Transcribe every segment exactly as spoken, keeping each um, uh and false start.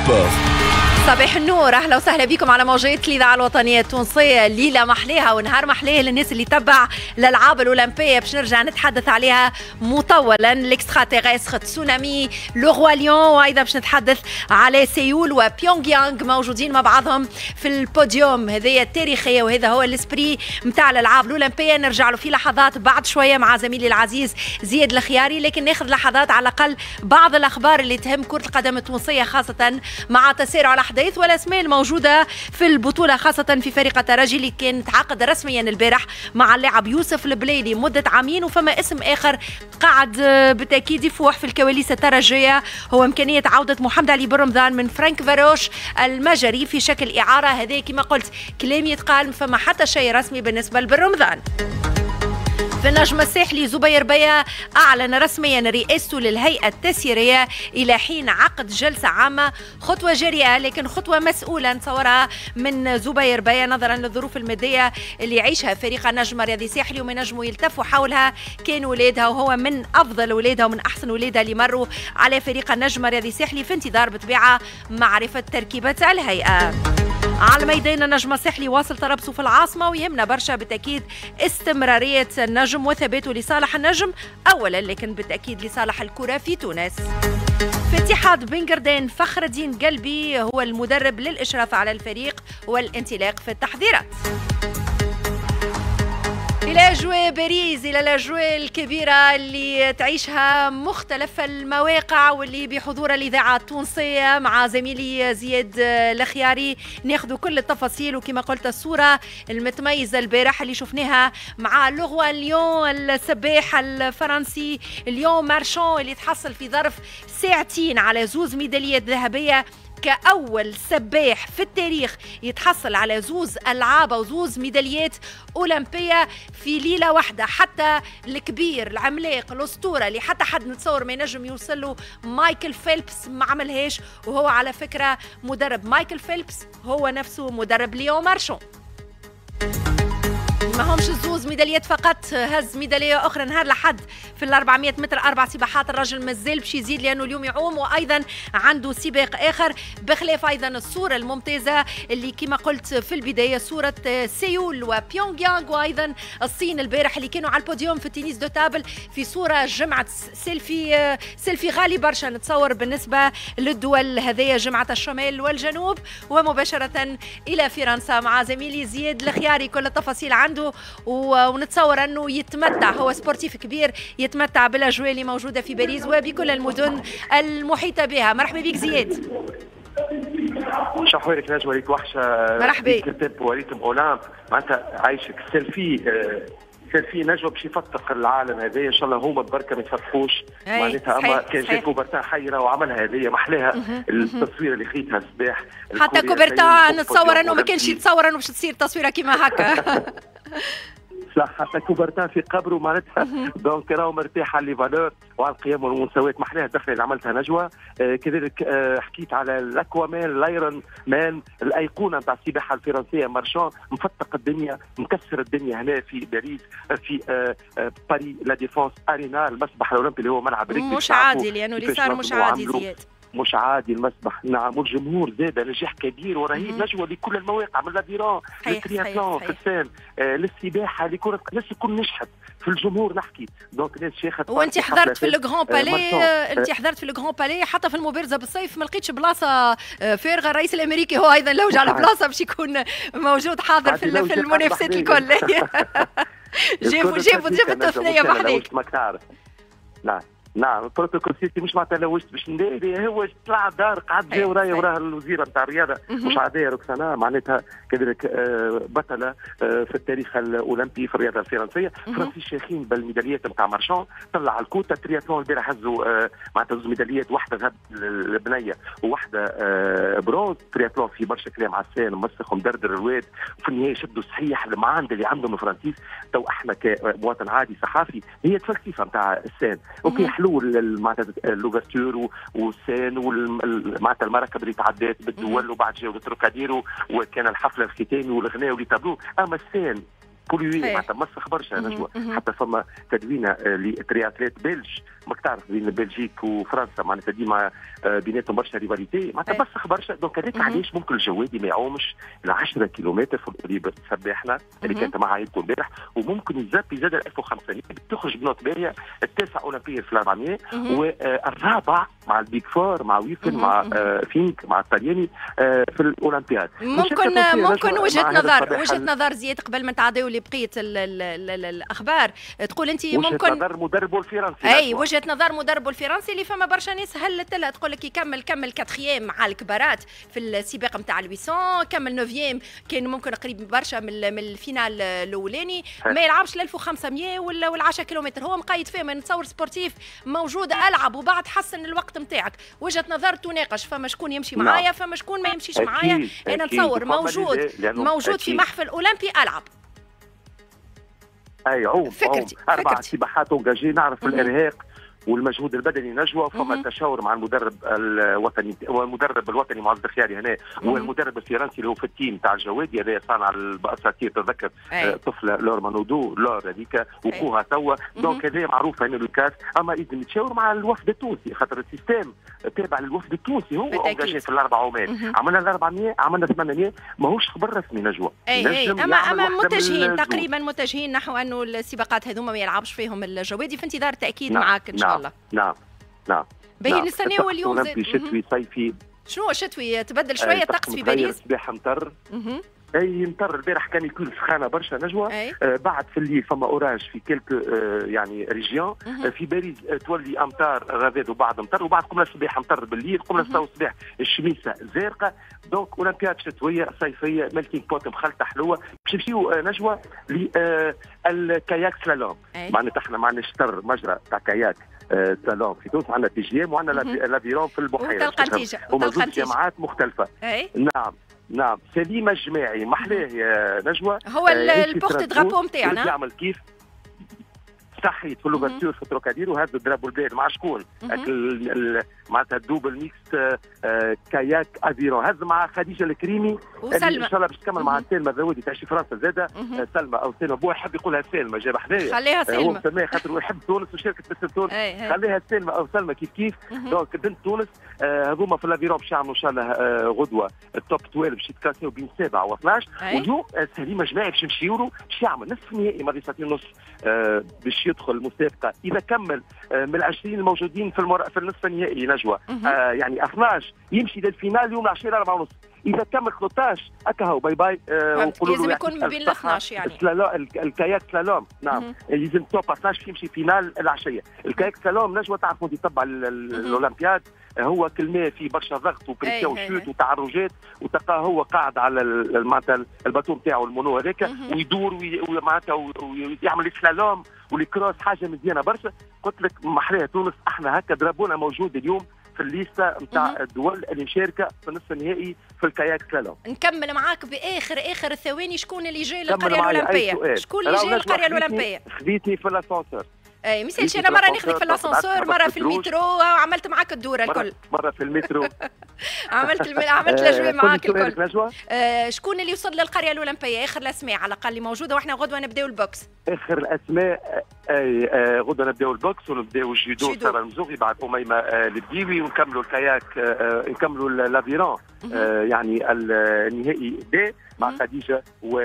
سبور. صباح النور، اهلا وسهلا بكم على موجات الاذاعه الوطنيه التونسيه. ليله محليها ونهار محليه للناس اللي تبع الالعاب الاولمبيه، باش نرجع نتحدث عليها مطولا. الاكسترا تيغيستر تسونامي لو روا ليون، وايضا باش نتحدث على سيول وبيونغ يانغ موجودين مع بعضهم في البوديوم هذه التاريخيه، وهذا هو الاسبري نتاع الالعاب الاولمبيه. نرجع له في لحظات بعد شويه مع زميلي العزيز زياد الخياري، لكن ناخذ لحظات على الاقل بعض الاخبار اللي تهم كره القدم التونسيه، خاصه مع تسارع الاحداث والاسماء الموجوده في البطوله، خاصه في فريق الترجي اللي كان تعاقد رسميا البارح مع اللاعب يوسف البليلي مده عامين، وفما اسم اخر قاعد بالتاكيد يفوح في الكواليس الترجيه، هو امكانيه عوده محمد علي بن رمضان من فرانك فاروش المجري في شكل اعاره. هذا كما قلت كلام يتقال، فما حتى شيء رسمي بالنسبه لبن رمضان. في النجم الساحلي زبير بيا أعلن رسميا رئاسته للهيئة التسييرية إلى حين عقد جلسة عامة، خطوة جريئة لكن خطوة مسؤولة نتصورها من زبير بيا نظرا للظروف المادية اللي يعيشها فريق النجم الرياضي الساحلي، ومن نجموا يلتفوا حولها كان ولادها، وهو من أفضل ولادها ومن أحسن ولادها اللي مروا على فريق النجم الرياضي الساحلي، في انتظار بطبيعة معرفة تركيبة الهيئة. على ميدان النجم الساحلي واصل تربصه في العاصمة، ويهمنا برشا بالتأكيد استمرارية النجم وثباته لصالح النجم أولا، لكن بالتأكيد لصالح الكرة في تونس. في اتحاد بنغردان فخر الدين قلبي هو المدرب للإشراف على الفريق والانطلاق في التحضيرات. إلى أجواء باريس، إلى الأجواء الكبيرة اللي تعيشها مختلف المواقع واللي بحضور الإذاعة التونسية مع زميلي زياد الخياري ناخذ كل التفاصيل، وكما قلت الصورة المتميزة البارح اللي شفناها مع لو روا ليون السباح الفرنسي ليون مارشون اللي تحصل في ظرف ساعتين على زوز ميداليات ذهبية، كأول سباح في التاريخ يتحصل على زوز ألعاب أو زوز ميداليات أولمبية في ليلة واحدة. حتى الكبير العملاق الأسطورة اللي حتى حد نتصور ما ينجم يوصل له مايكل فيلبس ما عملهاش، وهو على فكرة مدرب مايكل فيلبس هو نفسه مدرب ليون مارشون. ما همش زوز ميداليات فقط، هز ميداليه اخرى نهار لحد في ال أربعمائة متر اربع سباحات. الرجل مازال باش يزيد لانه اليوم يعوم، وايضا عنده سباق اخر، بخلاف ايضا الصوره الممتازه اللي كما قلت في البدايه صوره سيول وبيونغ يانغ وايضا الصين البارح اللي كانوا على البوديوم في التنس دو تابل في صوره جمعه سيلفي سيلفي غالي برشا نتصور بالنسبه للدول هذيا جمعه الشمال والجنوب. ومباشره الى فرنسا مع زميلي زياد الخياري، كل التفاصيل عنده، ونتصور انه يتمتع، هو سبورتيف كبير يتمتع بالاجواء اللي موجوده في باريس وبكل المدن المحيطه بها. مرحبا بك زياد. شحوالك نجوى، ليك وحشه. مرحبا. كتب وريتم اولمب معناتها عايشك سيلفي سيلفي نجوى باش يفتق العالم هذايا ان شاء الله، هما بركه ما يتفتقوش معناتها. اما كان جا كوبرتان حيره وعملها هذايا محلاها التصويره اللي خيتها الصباح. حتى كوبرتان نتصور انه ما كانش يتصور انه باش تصير تصويره كيما هكا. صح، حتى كوبرتان في قبره معناتها. دونك راهو مرتاح على لي فالور وعلى القيم والمساواة. محلاها الدخله اللي عملتها نجوى. آه كذلك آه حكيت على الاكوامان الايرون مان الايقونه نتاع السباحه الفرنسيه مارشون، مفتق الدنيا مكسر الدنيا هنا في باريس في آه آه باري لا ديفونس ارينا، المسبح الاولمبي اللي هو ملعب رجبي مش عادي، لانه اللي صار مش عادي زياد، مش عادي المسبح. نعم، والجمهور زاد نجاح كبير ورهيب نجوى لكل المواقع، من لافيرون للترياتلون في السان آه للسباحه لكره، الناس الكل نجحت في الجمهور نحكي. دونك ناس شيخت. وانت حضرت في الجران بالي، آه انت حضرت في الجران بالي حتى في المبارزه بالصيف ما لقيتش بلاصه فارغه. الرئيس الامريكي هو ايضا لوج على بلاصه باش يكون موجود حاضر في, في المنافسات الكل. جابوا جابوا جابوا التثنيه بحذاك. نعم نعم، البروتوكول سيتي مش معناتها لوجت باش نداري، هو طلع دار قعد جا ورايا وراها الوزيره نتاع الرياضه مش عاديه روكسانا معناتها كذلك بطله في التاريخ الاولمبي في الرياضه الفرنسيه. فرنسي شيخين بالميداليات نتاع مارشون، طلع الكوتا الترياتلون البارح هزوا معناتها زوج ميداليات، واحده ذهب البنيه وواحده برونز. ترياتلون في برشا كلام على السان مسخ ومدردر الواد، وفي النهايه شدوا صحيح المعاندة اللي عندهم الفرنسيس. تو احنا كمواطن عادي صحافي هي الفلسفه نتاع السان، اوكي حلو معناتها لوفرتور والسان معناتها المراكب اللي تعدات بالدول، وبعد جاو التروكاديرو وكان الحفله الختامي والغناء واللي تابلو. اما السان بوليوي معناتها مسخ برشا نجوى. حتى فما تدوينه لترياتليت بلج ماك تعرف بين بلجيك وفرنسا معناتها ديما بيناتهم برشا ريفاليتي معناتها مسخ برشا. دونك هذاك علاش ممكن الجوادي ما يعومش ل عشرة كيلومتر في القريب سباحنا اللي كانت مع عائلته البارح، وممكن يزابي زاد ألف وخمسمية تخرج بنوت باهيه، التاسع اولمبيه في الأربعمية والرابع مع البيك فور مع ويفن مع فينك مع الطلياني في الاولمبياد. ممكن ممكن وجهه نظر وجهه نظر زياد قبل ما نتعداو لبقيه الاخبار، تقول انت ممكن وجهه نظر مدربه الفرنسي. اي وجهه نظر مدربه الفرنسي اللي فما برشا ناس هلت لها تقول لك يكمل كمل كاتخيام مع الكبارات في السباق نتاع الويسون، كمل نوفيام كان ممكن قريب برشا من من الفينال الاولاني، ما يلعبش ل ألف وخمسمية ولا ولا عشرة كيلومتر. هو مقيد فيه من تصور سبورتيف موجود العب وبعد حسن الوقت نتاعك. وجهه نظر تناقش، فما شكون يمشي معايا فما شكون ما يمشيش معايا. انا نتصور موجود موجود في محفل اولمبي العب. اي عوم فكرتي اربع فكرتي. سباحات اونجاجي، نعرف الارهاق والمجهود البدني نجوى. فما تشاور مع المدرب الوطني والمدرب الوطني معز الخياري هنا والمدرب الفرنسي اللي هو في التيم تاع الجوادي هذا صانع الاساطير. تذكر طفله لور مانودو لور هذيك وقوها توا. دونك هذا معروف هنا الكاس. اما لازم يتشاور مع الوفد التونسي خاطر السيستم تابع للوفد التونسي هو اونجاجي في الاربع عمان. عملنا الأربعمية عملنا ثمانمية ماهوش خبر رسمي نجوى. اي اي اما اما متجهين تقريبا متجهين نحو انه السباقات هذوما ما يلعبش فيهم الجوادي، في انتظار تاكيد نعم. معك ان شاء الله. نعم نعم نعم. باهي نستناو اليوم زي شتوي صيفي. شنو شتوي تبدل شويه الطقس في باريس؟ الصباح مطر. اي مطر البارح كان يكون سخانه برشا نجوى. آه بعد في الليل فما اوراج في كيلك آه يعني ريجيون. آه في باريس آه تولي امطار غداد وبعد مطر وبعد قمنا الصباح مطر بالليل قمنا الصباح الصباح الشميسه زارقه. دونك اولمبياد شتويه صيفيه ميلتينغ بوت مخلطه حلوه. باش نمشيو آه نجوى للكاياك سلالوم. معناتها احنا ما عندناش شطر مجرى تاع كاياك آه سلام في تونس. عندنا تي جي ام وعندنا لافيرون في البحيره. وتلقى نتيجه وتلقى جامعات مختلفه. أي. نعم نعم. سليمه الجماعي محلاه يا نجوى. هو البورت درابو نتاعنا يعمل كيف صحيت في اللوفرتور في تروكادير وهذا درابو البلاد مع شكون؟ معناتها الدوبل ميكس آه كاياك افيرون هذا مع خديجه الكريمي وسلمى ان شاء الله باش تكمل مع سلمى الذوادي تعيش في فرنسا زاده. آه سلمى او سلمى بو يحب يقولها سلمى جاب حدايا خليها سلمى. هو مسميها خاطر هو يحب تونس وشركه باسم تونس. خليها سلمى او سلمى كيف كيف. دونك بنت تونس هذوما آه في الافيرون باش يعملوا ان شاء الله آه غدوه التوب اثنا عشر باش يتكاسيو بين سبعه و اثناش. واليوم آه سليمه جماعي باش نمشيو له باش يعمل نصف نهائي مرة ساعتين ونص آه باش يدخل المسابقه اذا كمل آه من العشرين الموجودين في المر... في النصف النهائي نجوى. آه يعني اثناش يمشي للفينال يوم العشرين أربعة ونص. اذا كمل ثلاثة عشر هكا هو باي باي. آه لازم يكون ما بين ال اثناش يعني السلالوم الكاياك سلالوم. نعم لازم توب اثناش يمشي فينال العشيه. الكاياك سلالوم نجوى تعرفوا تتبع الاولمبياد هو كلمه في برشا ضغط وبريسيون وشوت وتعرجات وتلقاه هو قاعد على معناتها الباتو نتاعو المونو هذاك ويدور ومعناتها ويعمل السلالوم والكروس حاجه مزيانه برشا. قلت لك محلاه تونس احنا هكا ضربونا موجود اليوم في الليسته نتاع الدول اللي مشاركه في النصف النهائي في الكاياك سلالوم. نكمل معاك باخر اخر الثواني شكون اللي جاي للقريه الاولمبيه؟ شكون اللي جاي للقريه الاولمبيه؟ خذيتني في الاسانسور. اي مثالش انا مره ناخذك في الاسانسور مره في المترو وعملت معاك الدوره الكل. مره في المترو عملت الم... عملت الاجواء معاك الكل. آه شكون اللي وصل للقريه الاولمبيه؟ اخر الاسماء على الاقل اللي موجوده واحنا غدوه نبداو البوكس. اخر الاسماء اي آه غدوه نبداو البوكس ونبداو الجودو ساره المزوغي بعد اميمه آه البديوي ونكملوا الكاياك آه نكملوا لافيرون آه يعني النهائي دي مع خديجه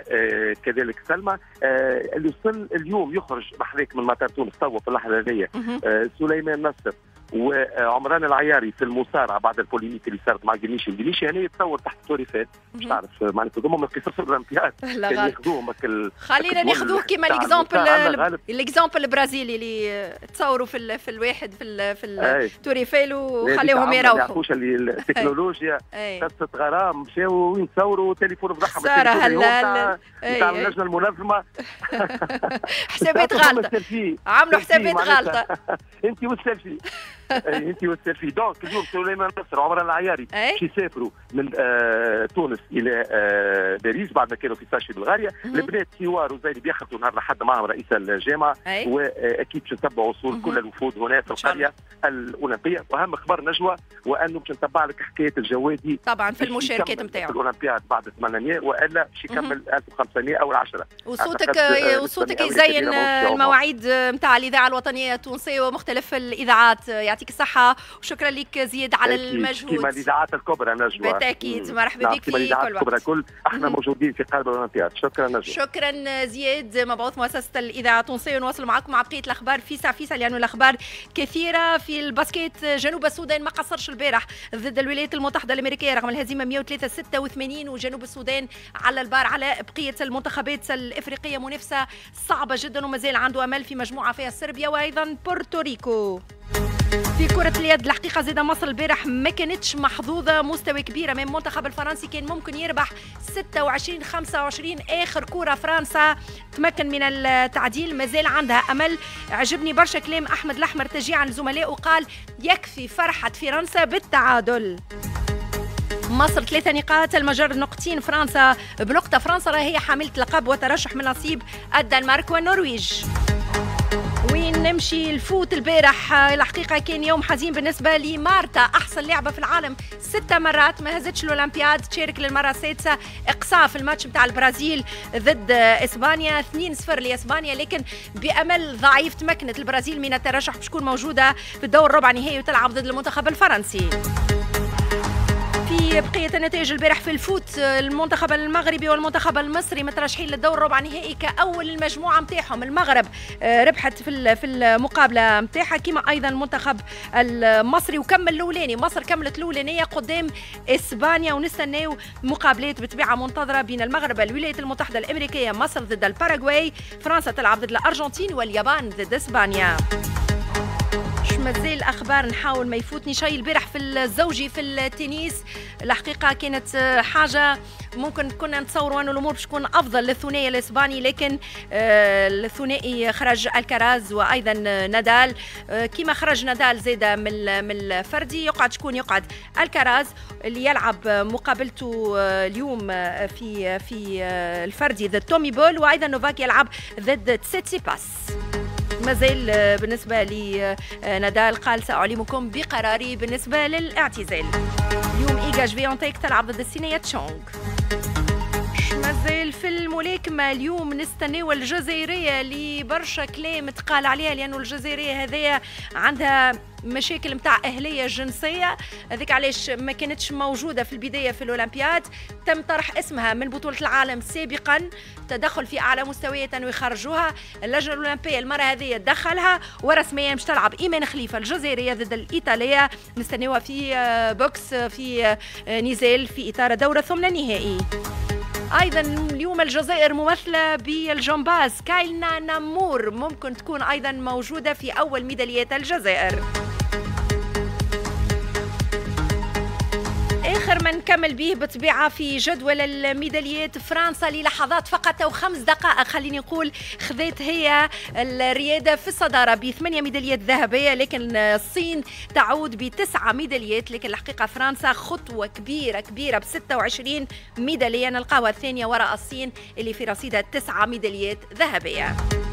وكذلك سلمى. آه اللي وصل اليوم يخرج محليك من مطار تونس توا في اللحظه هذه آه سليمان نصر وعمران العياري في المصارعه بعد البوليميك اللي صارت مع الجنيشي. الجنيشي يعني يتصور تحت التوريفات مش تعرف معناتها هذوما ما قصص الاولمبياد ياخذوهم ال... خلينا ناخذوه كيما ليكزامبل ليكزامبل البرازيلي اللي تصوروا في ال... في الواحد في ال... في التوريفال وخليهم يروحوا. ما يعرفوش اللي التكنولوجيا قصه غرام مشاو وين تصوروا تليفون فضحهم صار هلا تاع اللجنه المنظمه حسابات غلطه عملوا حسابات غلطه. انت والسيلفي انت والسيلفي. دونك اليوم سليمان نصر وعمر العياري باش يسافروا من آه تونس الى آه باريس بعد ما كانوا في ساشي بلغاريا. البنات سوار وزايد بيخلطوا نهار الاحد معهم رئيس الجامعه، واكيد باش نتبعوا وصول كل الوفود هنا في القريه الاولمبيه. واهم خبر نجوى وانه باش نتبع لك حكايه الجوادي طبعا في المشاركات نتاعو في الاولمبياد بعد ثمانمائة والا باش يكمل ألف وخمسمائة او العشرة. وصوتك وصوتك يزين المواعيد نتاع الاذاعه الوطنيه التونسيه ومختلف الاذاعات. يعطيك الصحه وشكرا لك زياد على المجهود. كما الاذاعات الكبرى نجوى. بالتاكيد مرحبا بك في كل وقت. الكل احنا موجودين في قلب الاولمبياد. شكرا نجوى. شكرا زياد مبعوث مؤسسه الاذاعه التونسيه. نواصل معكم مع بقيه الاخبار فيسع فيسع لانه الاخبار كثيره. في الباسكيت جنوب السودان ما قصرش البارح ضد الولايات المتحده الامريكيه رغم الهزيمه مئة وثلاثة ستة وثمانين، وجنوب السودان على البار على بقيه المنتخبات الافريقيه. منافسه صعبه جدا ومازال عنده امل في مجموعه فيها صربيا وايضا بورتوريكو. في كرة اليد الحقيقة زيدا مصر البارح ما كانتش محظوظة مستوى كبير أمام المنتخب الفرنسي، كان ممكن يربح ستة وعشرين خمسة وعشرين. آخر كرة فرنسا تمكن من التعديل، مازال عندها أمل. عجبني برشا كلام أحمد الأحمر تشجيعا لزملائه وقال يكفي فرحة فرنسا بالتعادل. مصر ثلاثة نقاط، المجر نقطتين، فرنسا بنقطة. فرنسا راهي حاملة لقب وترشح من نصيب الدنمارك والنرويج. وين نمشي الفوت البارح الحقيقة كان يوم حزين بالنسبة لمارتا، أحسن لاعبة في العالم ستة مرات ما هزتش الأولمبياد، تشارك للمرة السادسة. إقصاء في الماتش متاع البرازيل ضد إسبانيا اثنين صفر لإسبانيا، لكن بأمل ضعيف تمكنت البرازيل من الترشح باش تكون موجودة في الدور الربع نهائي وتلعب ضد المنتخب الفرنسي. في بقية النتائج البارح في الفوت المنتخب المغربي والمنتخب المصري مترشحين للدور الربع نهائي كأول المجموعة متاعهم. المغرب ربحت في في المقابلة متاعها كما أيضا المنتخب المصري وكمل الأولاني. مصر كملت الأولانية قدام إسبانيا ونستناو مقابلات بطبيعة منتظرة بين المغرب الولايات المتحدة الأمريكية، مصر ضد الباراغواي، فرنسا تلعب ضد الأرجنتين واليابان ضد إسبانيا. مازال اخبار نحاول ما يفوتني شيء. البارح في الزوجي في التنس الحقيقه كانت حاجه ممكن كنا نتصوروا انه الامور باش تكون افضل للثنائي الاسباني، لكن الثنائي خرج الكراز وايضا نادال. كما خرج نادال زاده من من الفردي يقعد شكون يقعد الكراز اللي يلعب مقابلته اليوم في في الفردي ضد تومي بول، وايضا نوفاك يلعب ضد تسيتسيباس. مازال بالنسبة لنادال قال سأعلمكم بقراري بالنسبة للاعتزال. اليوم إيغا جفيونتيك تلعب ضد الصينية تشونغ. مازال في الملاكمة اليوم نستناو الجزائرية اللي برشا كلام تقال عليها، لأنه الجزائرية هذيا عندها مشاكل متاع أهلية جنسية، هذيك علاش ما كانتش موجودة في البداية في الأولمبياد. تم طرح اسمها من بطولة العالم سابقا، تدخل في أعلى مستويات أنه يخرجوها. اللجنة الأولمبية المرة هذه دخلها ورسميا باش تلعب إيمان خليفة الجزائرية ضد الإيطالية، نستناوها في بوكس في نزال في إطار دورة ثمن النهائي. ايضا اليوم الجزائر ممثله بالجمباز، كايلنا نمور ممكن تكون ايضا موجوده في اول ميداليات الجزائر. اخر ما نكمل به بطبيعه في جدول الميداليات، فرنسا للحظات فقط او خمس دقائق خليني نقول خذت هي الرياده في الصداره بثمانيه ميداليات ذهبيه، لكن الصين تعود بتسعه ميداليات، لكن الحقيقه فرنسا خطوه كبيره كبيره ب ستة وعشرين ميداليه، نلقاوها الثانيه وراء الصين اللي في رصيدها تسعه ميداليات ذهبيه.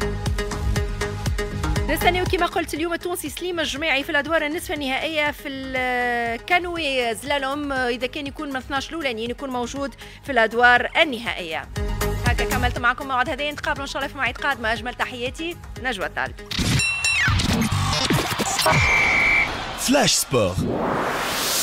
نستناو كما قلت اليوم التونسي سليم الجماعي في الادوار النصف النهائيه في الكانوي سلالوم، اذا كان يكون من اثناش الاولانيين يكون موجود في الادوار النهائيه. هكا كملت معكم موعد هذا، نتقابلوا ان شاء الله في مواعيد قادمه. اجمل تحياتي نجوى الطالب. فلاش سبور.